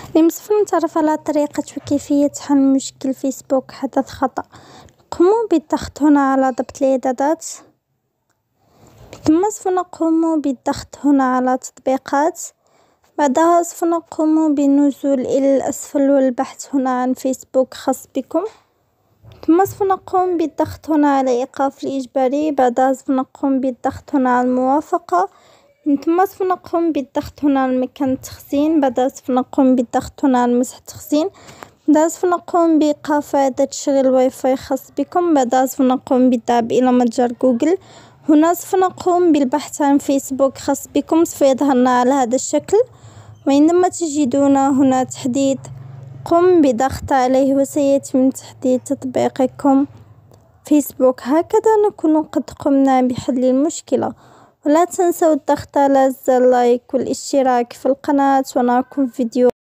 لمسفر نتعرف على طريقة وكيفية حل مشكل فيسبوك حدث خطأ. قوموا بالضغط هنا على ضبط الإعدادات، ثم سوف نقوم بالضغط هنا على تطبيقات. بعدها سوف نقوم بالنزول إلى الأسفل والبحث هنا عن فيسبوك خاص بكم، ثم سوف نقوم بالضغط هنا على إيقاف الإجباري. بعدها سوف نقوم بالضغط هنا على الموافقة، ثم سوف نقوم بالضغط هنا على مكان التخزين. بعدها سوف نقوم بالضغط هنا على مسح التخزين. بعدها سوف نقوم بإيقاف إعادة تشغيل الواي فاي خاص بكم. بعدها سوف نقوم بالذهاب إلى متجر جوجل. هنا سوف نقوم بالبحث عن فيسبوك خاص بكم، سوف يظهرنا على هذا الشكل. وعندما تجدون هنا تحديث قم بضغط عليه وسيتم تحديث تطبيقكم فيسبوك. هكذا نكون قد قمنا بحل المشكلة. ولا تنسوا الضغط على زر لايك والاشتراك في القناة، ونراكم في فيديو